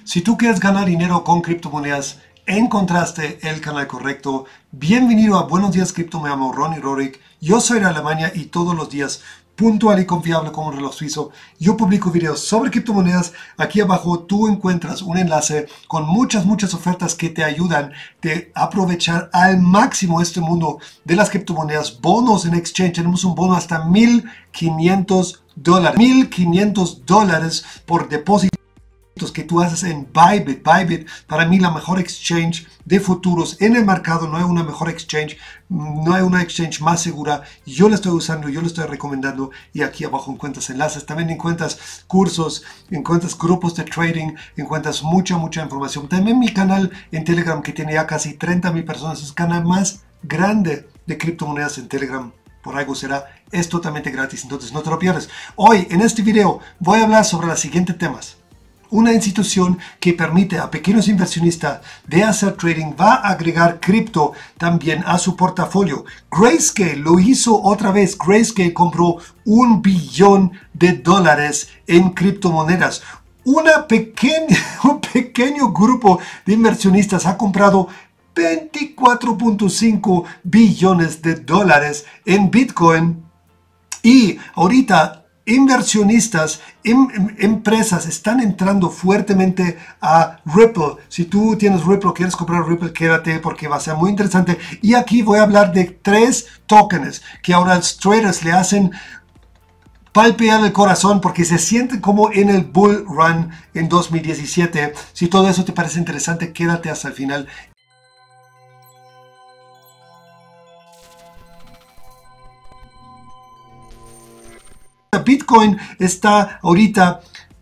Si tú quieres ganar dinero con criptomonedas, encontraste el canal correcto. Bienvenido a Buenos Días Cripto, me llamo Ronnie Rorik. Yo soy de Alemania y todos los días, puntual y confiable como un reloj suizo, yo publico videos sobre criptomonedas. Aquí abajo tú encuentras un enlace con muchas ofertas que te ayudan a aprovechar al máximo este mundo de las criptomonedas. Bonos en exchange, tenemos un bono hasta $1,500. $1,500 por depósito que tú haces en Bybit. Bybit, para mí, la mejor exchange de futuros en el mercado. No hay una mejor exchange, no hay una exchange más segura. Yo la estoy usando, yo la estoy recomendando, y aquí abajo encuentras enlaces. También encuentras cursos, encuentras grupos de trading, encuentras mucha información. También mi canal en Telegram, que tiene ya casi 30,000 personas, es el canal más grande de criptomonedas en Telegram. Por algo será, es totalmente gratis, entonces no te lo pierdas. Hoy, en este video, voy a hablar sobre los siguientes temas. Una institución que permite a pequeños inversionistas de hacer trading va a agregar cripto también a su portafolio. Grayscale lo hizo otra vez. Grayscale compró $1 billón en criptomonedas. Un pequeño grupo de inversionistas ha comprado $24.5 billones en Bitcoin, y ahorita inversionistas, empresas están entrando fuertemente a Ripple. Si tú tienes Ripple, quieres comprar Ripple, quédate porque va a ser muy interesante. Y aquí voy a hablar de 3 tokens que ahora los traders le hacen palpear el corazón porque se sienten como en el bull run en 2017. Si todo eso te parece interesante, quédate hasta el final. Bitcoin está ahorita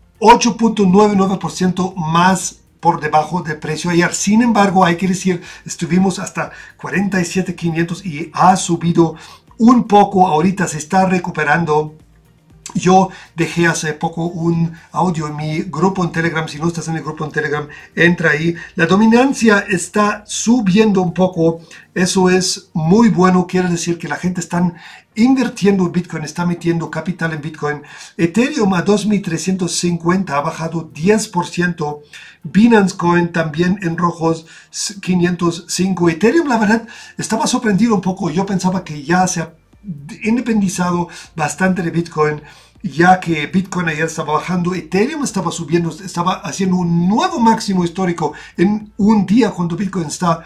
8.99% más por debajo del precio ayer. Sin embargo, hay que decir, estuvimos hasta 47,500 y ha subido un poco. Ahorita se está recuperando. Yo dejé hace poco un audio en mi grupo en Telegram. Si no estás en el grupo en Telegram, entra ahí. La dominancia está subiendo un poco. Eso es muy bueno. Quiere decir que la gente está invirtiendo en Bitcoin, está metiendo capital en Bitcoin. Ethereum a 2,350 ha bajado 10%. Binance Coin también en rojos, 505. Ethereum, la verdad, estaba sorprendido un poco. Yo pensaba que ya se ha independizado bastante de Bitcoin, ya que Bitcoin ayer estaba bajando, Ethereum estaba subiendo, estaba haciendo un nuevo máximo histórico en un día cuando Bitcoin está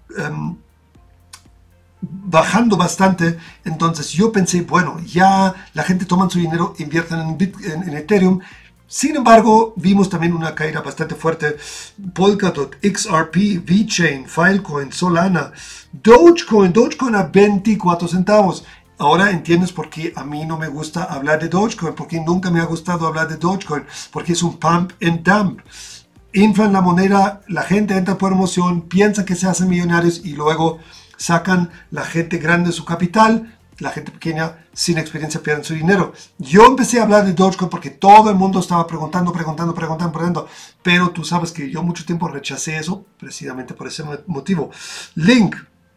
bajando bastante. Entonces yo pensé, bueno, ya la gente toma su dinero, invierten en Ethereum. Sin embargo, vimos también una caída bastante fuerte. Polkadot, XRP, VeChain, Filecoin, Solana, Dogecoin a 24 centavos. Ahora entiendes por qué a mí no me gusta hablar de Dogecoin, porque nunca me ha gustado hablar de Dogecoin, porque es un pump and dump. Inflan la moneda, la gente entra por emoción, piensan que se hacen millonarios y luego sacan la gente grande su capital. La gente pequeña sin experiencia pierde su dinero. Yo empecé a hablar de Dogecoin porque todo el mundo estaba preguntando, pero tú sabes que yo mucho tiempo rechacé eso, precisamente por ese motivo. Link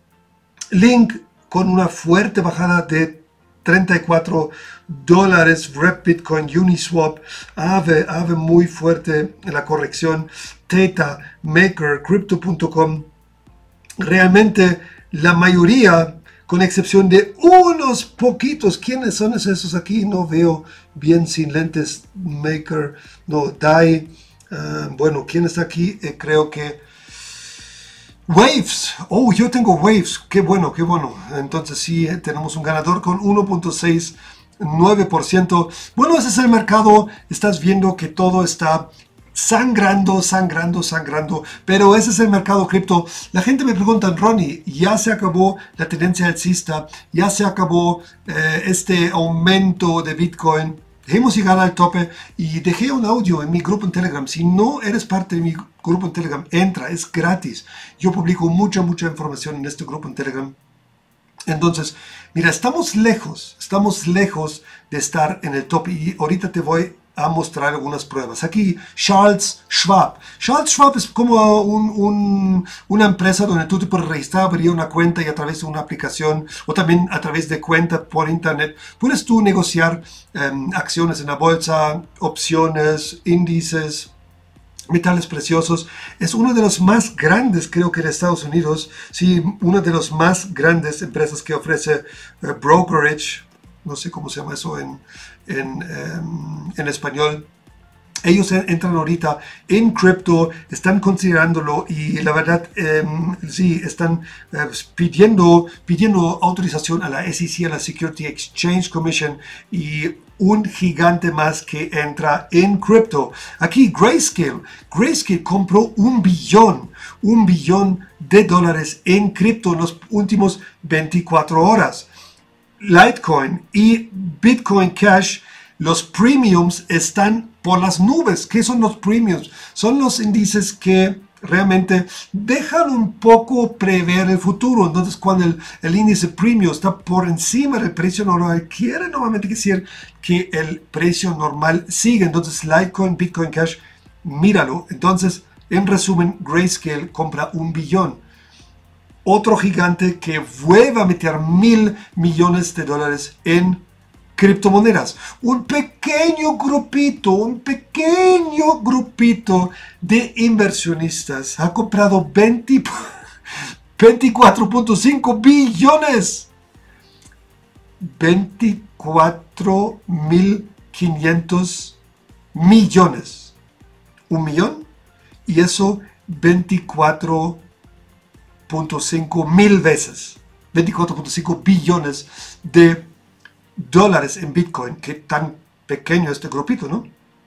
con una fuerte bajada de $34. Rep Bitcoin, Uniswap, Aave muy fuerte en la corrección. Theta, Maker, Crypto.com. Realmente la mayoría, con excepción de unos poquitos. ¿Quiénes son esos aquí? No veo bien sin lentes. Maker, no, DAI. Bueno, ¿quién está aquí? Creo que Waves. Oh, yo tengo Waves. Qué bueno. Entonces sí, tenemos un ganador con 1.69%. Bueno, ese es el mercado. Estás viendo que todo está sangrando, pero ese es el mercado cripto. La gente me pregunta, Ronnie, ya se acabó la tendencia alcista, ya se acabó este aumento de Bitcoin, hemos llegado al tope. Y dejé un audio en mi grupo en Telegram. Si no eres parte de mi grupo en Telegram, entra, es gratis. Yo publico mucha información en este grupo en Telegram. Entonces, mira, estamos lejos de estar en el top, y ahorita te voy a mostrar algunas pruebas. Aquí Charles Schwab. Charles Schwab es como una empresa donde tú te puedes registrar, abrir una cuenta, y a través de una aplicación o también a través de cuenta por internet puedes tú negociar acciones en la bolsa, opciones, índices, metales preciosos. Es uno de los más grandes, creo que en Estados Unidos, sí, una de las más grandes empresas que ofrece brokerage, no sé cómo se llama eso en español. Ellos entran ahorita en cripto, están considerándolo y la verdad, sí, están pidiendo autorización a la SEC, a la Security Exchange Commission y un gigante más que entra en cripto. Aquí Grayscale compró $1 billón de dólares en cripto en los últimos 24 horas. Litecoin y Bitcoin Cash, los premiums están por las nubes. ¿Qué son los premiums? Son los índices que realmente dejan un poco prever el futuro. Entonces, cuando el índice premium está por encima del precio normal, quiere normalmente decir que el precio normal sigue. Entonces, Litecoin, Bitcoin Cash, míralo. Entonces, en resumen, Grayscale compra $1 billón. Otro gigante que vuelve a meter $1.000 millones en criptomonedas. Un pequeño grupito de inversionistas ha comprado 24.5 billones. 24.500 millones. $1 millón y eso 24.5 mil veces. 24.5 billones de dólares en Bitcoin. Qué tan pequeño este grupito, ¿no?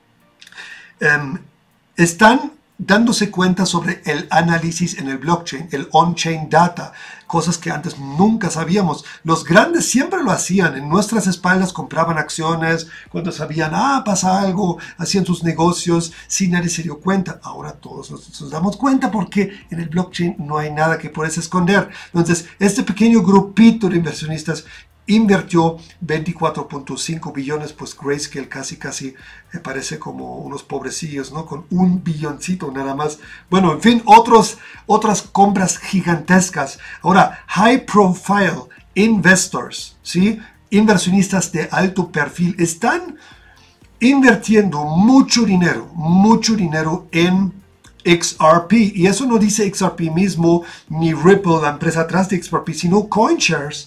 Están dándose cuenta sobre el análisis en el blockchain, el on-chain data, cosas que antes nunca sabíamos. Los grandes siempre lo hacían, en nuestras espaldas compraban acciones, cuando sabían, pasa algo, hacían sus negocios, sin nadie se dio cuenta. Ahora todos nos damos cuenta porque en el blockchain no hay nada que puedes esconder. Entonces, este pequeño grupito de inversionistas invirtió 24.5 billones, pues Grayscale casi me parece como unos pobrecillos, ¿no? Con $1 billoncito nada más. Bueno, en fin, otras compras gigantescas. Ahora, high profile investors, ¿sí? Inversionistas de alto perfil están invirtiendo mucho dinero en XRP. Y eso no dice XRP mismo, ni Ripple, la empresa atrás de XRP, sino CoinShares.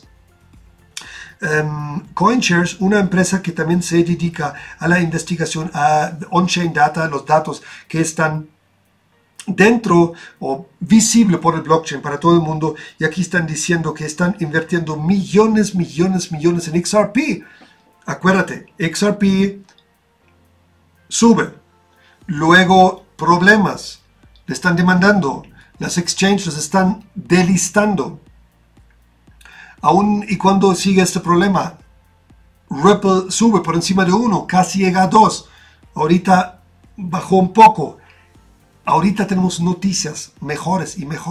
CoinShares, una empresa que también se dedica a la investigación, a on-chain data, los datos que están dentro o visible por el blockchain para todo el mundo, y aquí están diciendo que están invirtiendo millones en XRP. Acuérdate, XRP sube, luego problemas, le están demandando, las exchanges están delistando. Aún y cuando sigue este problema, Ripple sube por encima de 1, casi llega a 2. Ahorita bajó un poco. Ahorita tenemos noticias mejores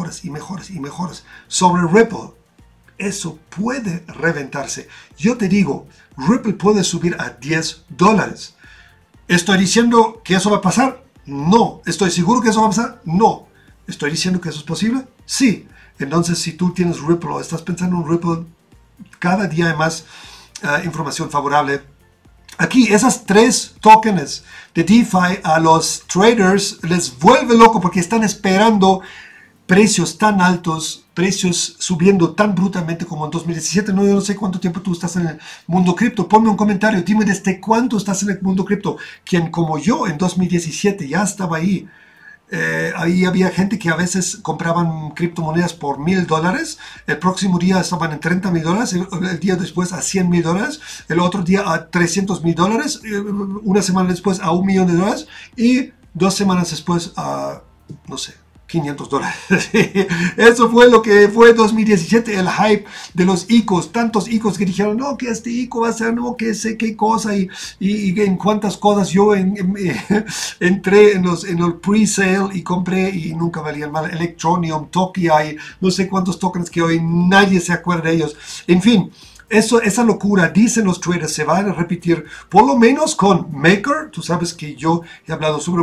sobre Ripple. Eso puede reventarse. Yo te digo, Ripple puede subir a $10. ¿Estoy diciendo que eso va a pasar? No. ¿Estoy seguro que eso va a pasar? No. ¿Estoy diciendo que eso es posible? Sí. Entonces, si tú tienes Ripple o estás pensando en Ripple, cada día hay más información favorable. Aquí, esas 3 tokens de DeFi a los traders les vuelve loco porque están esperando precios tan altos, precios subiendo tan brutalmente como en 2017. No, yo no sé cuánto tiempo tú estás en el mundo cripto. Ponme un comentario, dime desde cuánto estás en el mundo cripto. Quien como yo en 2017 ya estaba ahí. Ahí había gente que a veces compraban criptomonedas por $1,000, el próximo día estaban en $30,000, el día después a $100,000, el otro día a $300,000, una semana después a $1 millón y 2 semanas después a, no sé, $500. Eso fue lo que fue 2017, el hype de los ICOs, tantos ICOs que dijeron, no, que este ICO va a ser, no, que sé qué cosa, y en cuántas cosas yo entré en el pre-sale y compré y nunca valían mal. Electroneum, Tokia y no sé cuántos tokens que hoy nadie se acuerda de ellos. En fin, esa locura, dicen los traders, se va a repetir por lo menos con Maker. Tú sabes que yo he hablado sobre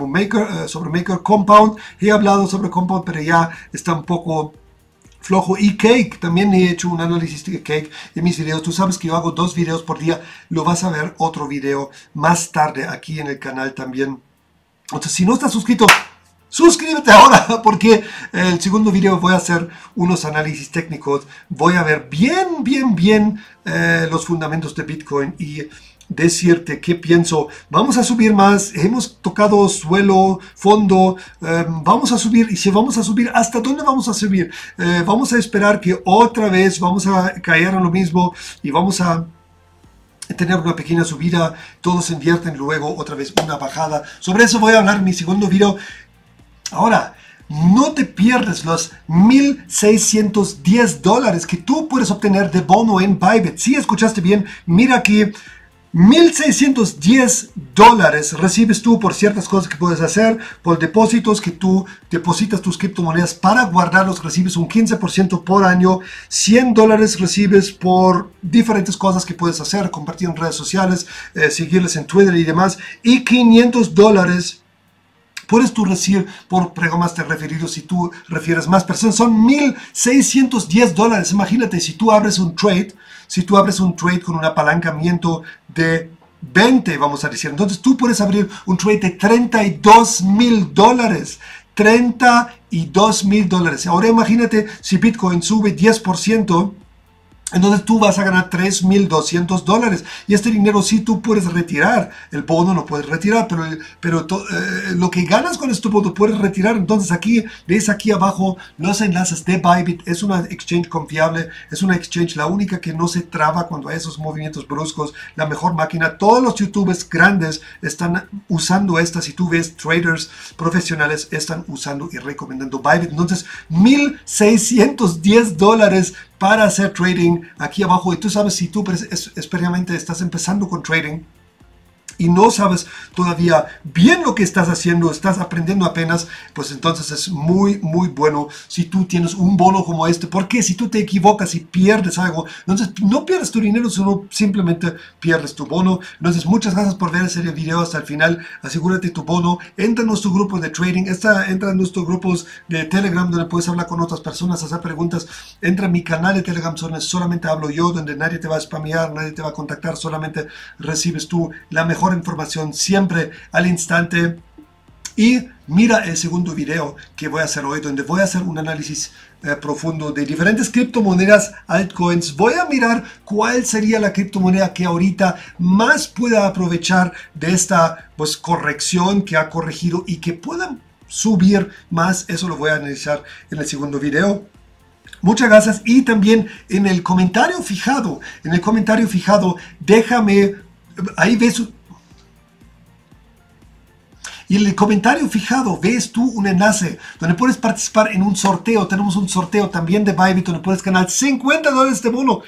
Maker Compound, he hablado sobre Compound, pero ya está un poco flojo. Y Cake, también he hecho un análisis de Cake en mis videos. Tú sabes que yo hago 2 videos por día, lo vas a ver otro video más tarde aquí en el canal también. Entonces, si no estás suscrito, suscríbete ahora, porque el segundo video voy a hacer unos análisis técnicos. Voy a ver bien los fundamentos de Bitcoin y decirte qué pienso. Vamos a subir más, hemos tocado suelo, fondo, vamos a subir, y si vamos a subir, ¿hasta dónde vamos a subir? Vamos a esperar que otra vez vamos a caer en lo mismo y vamos a tener una pequeña subida, todos invierten, luego otra vez una bajada. Sobre eso voy a hablar en mi segundo video. Ahora, no te pierdes los $1,610 que tú puedes obtener de bono en Bybit. Si escuchaste bien, mira aquí, $1,610 recibes tú por ciertas cosas que puedes hacer, por depósitos que tú depositas tus criptomonedas para guardarlos, recibes un 15% por año, $100 recibes por diferentes cosas que puedes hacer, compartir en redes sociales, seguirles en Twitter y demás, y $500 puedes tú recibir por programas de referidos si tú refieres más personas. Son $1,610. Imagínate, si tú abres un trade con un apalancamiento de 20, vamos a decir. Entonces tú puedes abrir un trade de $32,000. $32,000. Ahora imagínate si Bitcoin sube 10%. Entonces tú vas a ganar $3,200 y este dinero sí tú puedes retirar. El bono no puedes retirar, pero lo que ganas con este bono puedes retirar. Entonces aquí, ves aquí abajo los enlaces de Bybit. Es una exchange confiable, es una exchange la única que no se traba cuando hay esos movimientos bruscos. La mejor máquina. Todos los youtubers grandes están usando esta. Si tú ves traders profesionales están usando y recomendando Bybit. Entonces $1,610 para hacer trading aquí abajo. Y tú sabes, si tú especialmente estás empezando con trading y no sabes todavía bien lo que estás haciendo, estás aprendiendo apenas, pues entonces es muy bueno si tú tienes un bono como este, porque si tú te equivocas y pierdes algo, entonces no pierdes tu dinero, sino simplemente pierdes tu bono. Entonces muchas gracias por ver ese video hasta el final. Asegúrate tu bono, entra en nuestro grupo de trading, entra en nuestros grupos de Telegram donde puedes hablar con otras personas, hacer preguntas, entra en mi canal de Telegram donde solamente hablo yo, donde nadie te va a spamear, nadie te va a contactar, solamente recibes tú la mejor información siempre al instante. Y mira el segundo video que voy a hacer hoy, donde voy a hacer un análisis profundo de diferentes criptomonedas, altcoins. Voy a mirar cuál sería la criptomoneda que ahorita más pueda aprovechar de esta corrección que ha corregido y que puedan subir más. Eso lo voy a analizar en el segundo video. Muchas gracias. Y también en el comentario fijado, déjame, ahí ves. Y en el comentario fijado ves tú un enlace donde puedes participar en un sorteo. Tenemos un sorteo también de Bybit donde puedes ganar $50 de bono.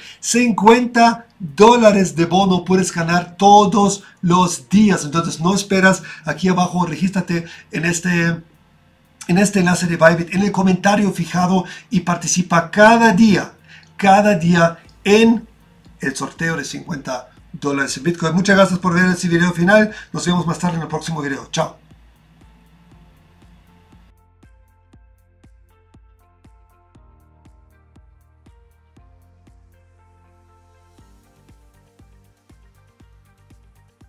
$50 de bono puedes ganar todos los días. Entonces no esperas. Aquí abajo regístrate en este enlace de Bybit, en el comentario fijado, y participa cada día en el sorteo de $50 en Bitcoin. Muchas gracias por ver este video final. Nos vemos más tarde en el próximo video. Chao.